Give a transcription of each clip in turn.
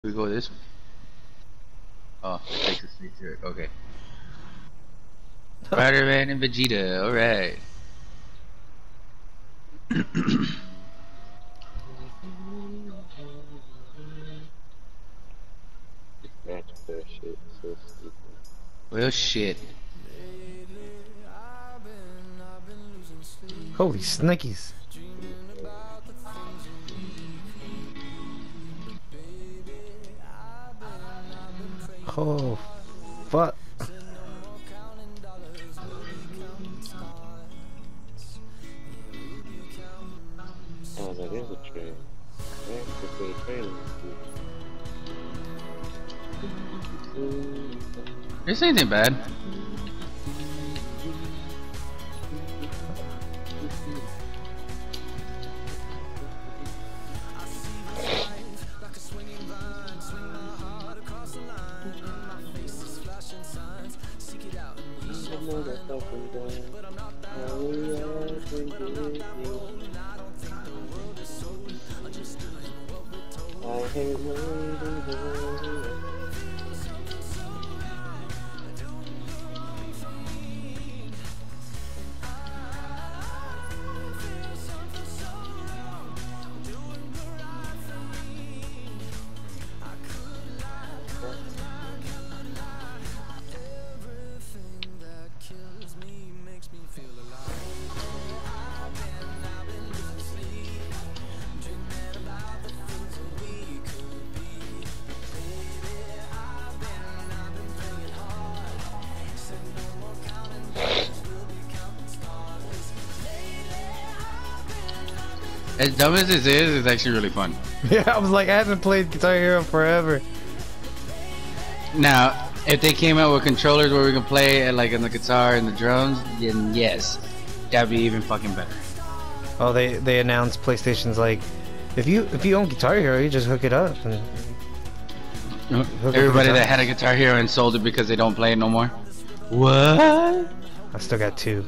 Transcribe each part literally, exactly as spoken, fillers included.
We go this way. Oh, it takes us straight to it. Okay. Spider-Man and Vegeta. All right. Match that shit. So stupid. Well, shit. Holy snickies. Oh, fuck. I was like, there's a train. Right? There's a train. This ain't that bad. I hate waiting. As dumb as this is, it's actually really fun. Yeah, I was like, I haven't played Guitar Hero forever. Now, if they came out with controllers where we can play it like on the guitar and the drums, then yes, that'd be even fucking better. Oh, they they announced PlayStation's like, if you if you own Guitar Hero, you just hook it up. And hook up Everybody the that had a Guitar Hero and sold it because they don't play it no more. What? I still got two.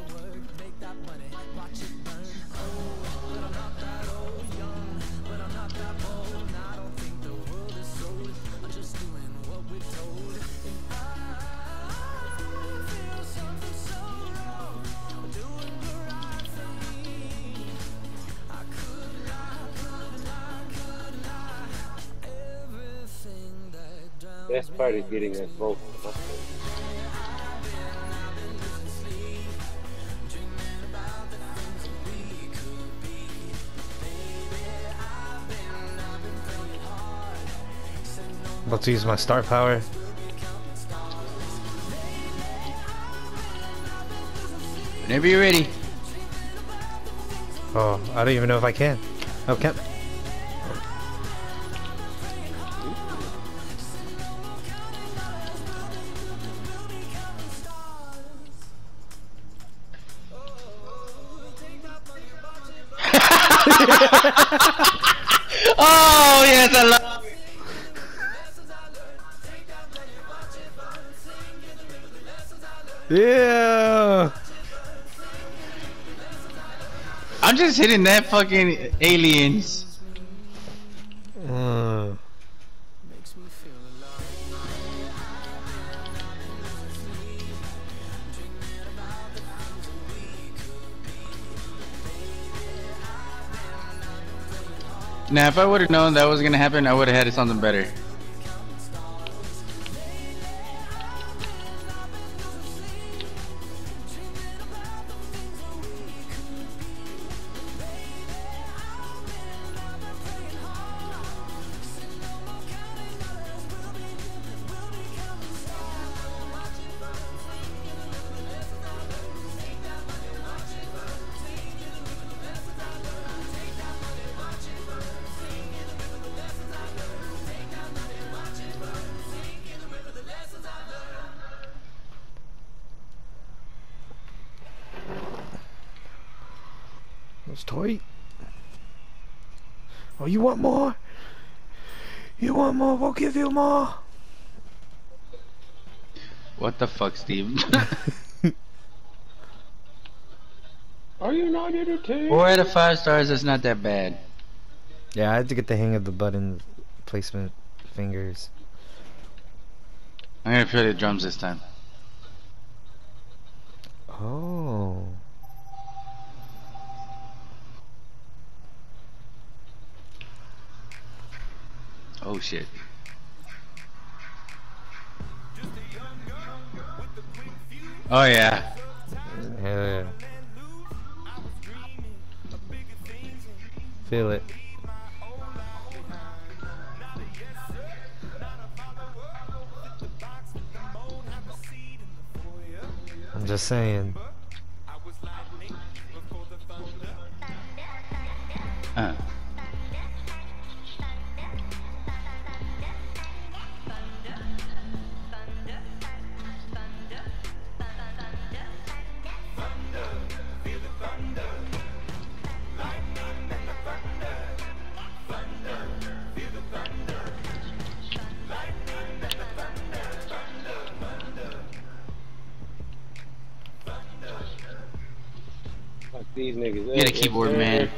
Best part is getting that vocal. About to use my star power. Whenever you're ready. Oh, I don't even know if I can. Oh, can. Oh yes, I love it. Yeah. I'm just hitting that fucking aliens. Uh. Now, if I would have known that was gonna happen, I would have had something better. It's tight. Oh, you want more? You want more? We'll give you more. What the fuck, Steve? Are you not entertained? Four out of five stars. That's not that bad. Yeah, I had to get the hang of the button placement. fingers. I'm gonna play the drums this time. Oh. Oh shit. Oh yeah. Hell yeah. Feel it. I'm just saying. Uh. Fuck these niggas. Get a keyboard, man.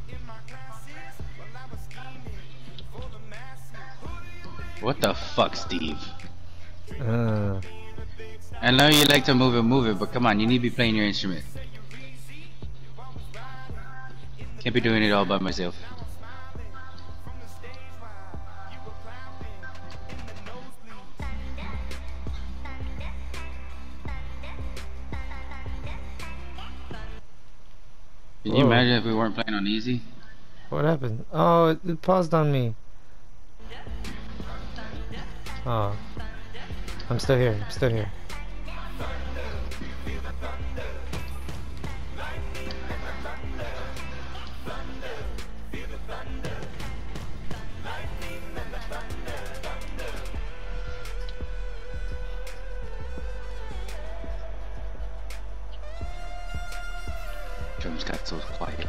What the fuck, Steve? Uh, I know you like to move it, move it, but come on, you need to be playing your instrument. Can't be doing it all by myself. Can you Whoa. imagine if we weren't playing on easy? what happened? Oh, it, it paused on me. Oh. I'm still here. I'm still here. Drums got so quiet.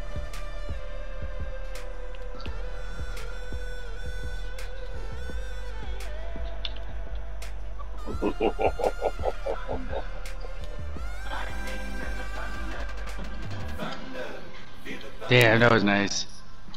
Damn, that was nice.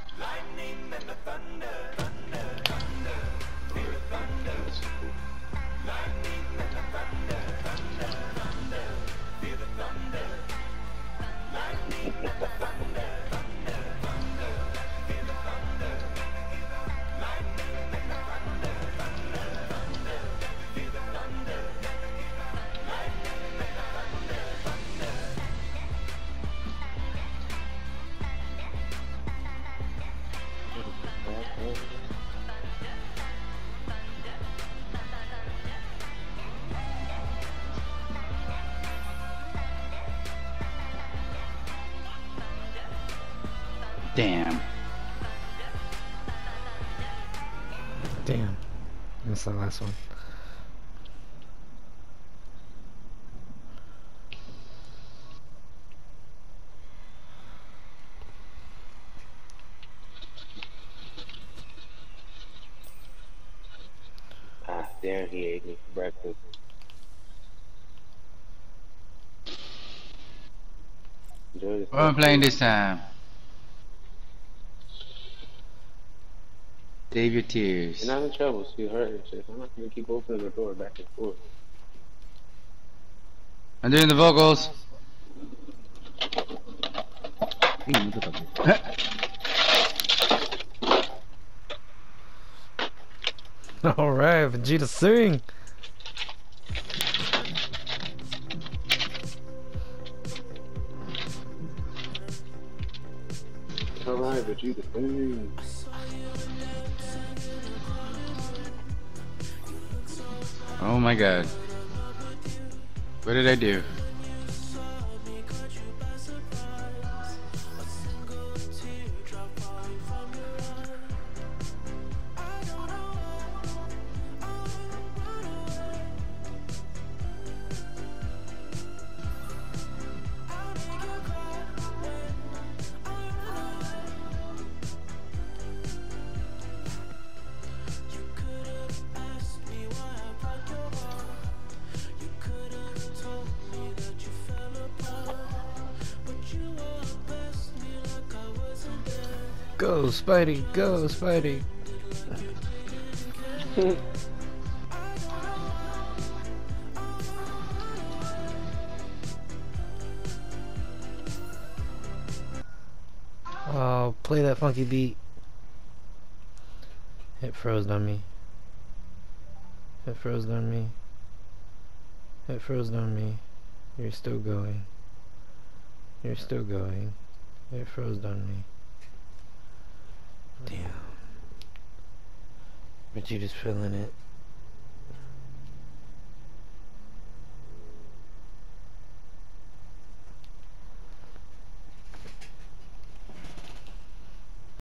Damn. Damn. Missed that last one. Ah, damn, he ate me for breakfast. Enjoy this. What am I playing this time? Save your tears. You're not in trouble, sweetheart. It's just, I'm not gonna keep opening the door back and forth. I'm doing the vocals. Alright, Vegeta sing! Alright, but you the thing. Oh my god. What did I do? Go, Spidey! Go, Spidey! Oh, play that funky beat. It froze on me. It froze on me. It froze on me. You're still going. You're still going. It froze on me. Damn. But you just feeling it.